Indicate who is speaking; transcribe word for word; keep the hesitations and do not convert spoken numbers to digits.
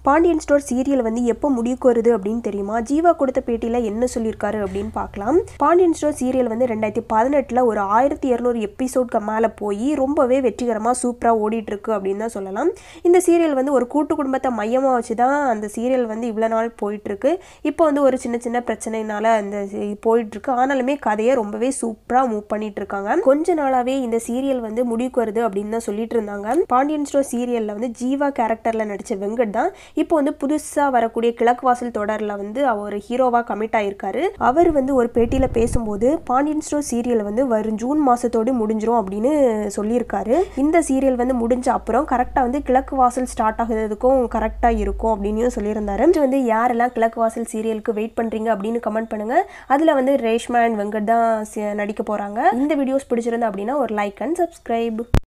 Speaker 1: Pandian store serial வந்து எப்போ முடிவுக்கு வருது அப்படின்னு தெரியுமா? ஜீவா கொடுத்த பேட்டியில என்ன சொல்லியிருக்காரு அப்படின்னு பார்க்கலாம். பாண்டியன் ஸ்டோர் சீரியல் வந்து ரெண்டாயிரத்தி பதினெட்டுல ஒரு ஆயிரத்தி இருநூறு எபிசோட்க்கு மேலே போய் ரொம்பவே வெற்றிகரமாக சூப்பராக ஓடிட்டு இருக்கு அப்படின்னு தான் சொல்லலாம். இந்த சீரியல் வந்து ஒரு கூட்டு குடும்பத்தை மையமாக வச்சு தான் அந்த சீரியல் வந்து இவ்வளோ நாள் போயிட்டு இருக்கு. இப்போ வந்து ஒரு சின்ன சின்ன பிரச்சனைனால அந்த போயிட்டு இருக்கு. ஆனாலுமே கதையை ரொம்பவே சூப்பராக மூவ் பண்ணிட்டு இருக்காங்க. கொஞ்ச நாளாவே இந்த சீரியல் வந்து முடிவுக்கு வருது அப்படின்னு தான் சொல்லிட்டு இருந்தாங்க. பாண்டியன் ஸ்டோர் சீரியல்ல வந்து ஜீவா கேரக்டர்ல நடிச்ச வெங்கட் தான் இப்போ வந்து புதுசா வரக்கூடிய கிழக்கு வாசல் தொடர்ல வந்து அவர் ஹீரோவா கமிட் ஆயிருக்காரு. அவர் வந்து ஒரு பேட்டியில பேசும்போது பாண்டியன் ஸ்டோர் சீரியல் வந்து வரும் ஜூன் மாசத்தோடு முடிஞ்சிரும் அப்படின்னு சொல்லியிருக்காரு. இந்த சீரியல் வந்து முடிஞ்ச அப்புறம் கரெக்டா வந்து கிழக்கு வாசல் ஸ்டார்ட் ஆகுறதுக்கும் கரெக்டா இருக்கும் அப்படின்னு சொல்லியிருந்தாரு. வந்து யாரெல்லாம் கிழக்கு வாசல் சீரியலுக்கு வெயிட் பண்றீங்க அப்படின்னு கமெண்ட் பண்ணுங்க. அதுல வந்து ரேஷ்மா அண்ட் வெங்கட் தான் நடிக்க போறாங்க. இந்த வீடியோஸ் பிடிச்சிருந்தா அப்படின்னா ஒரு லைக் அண்ட் சப்ஸ்கிரைப்.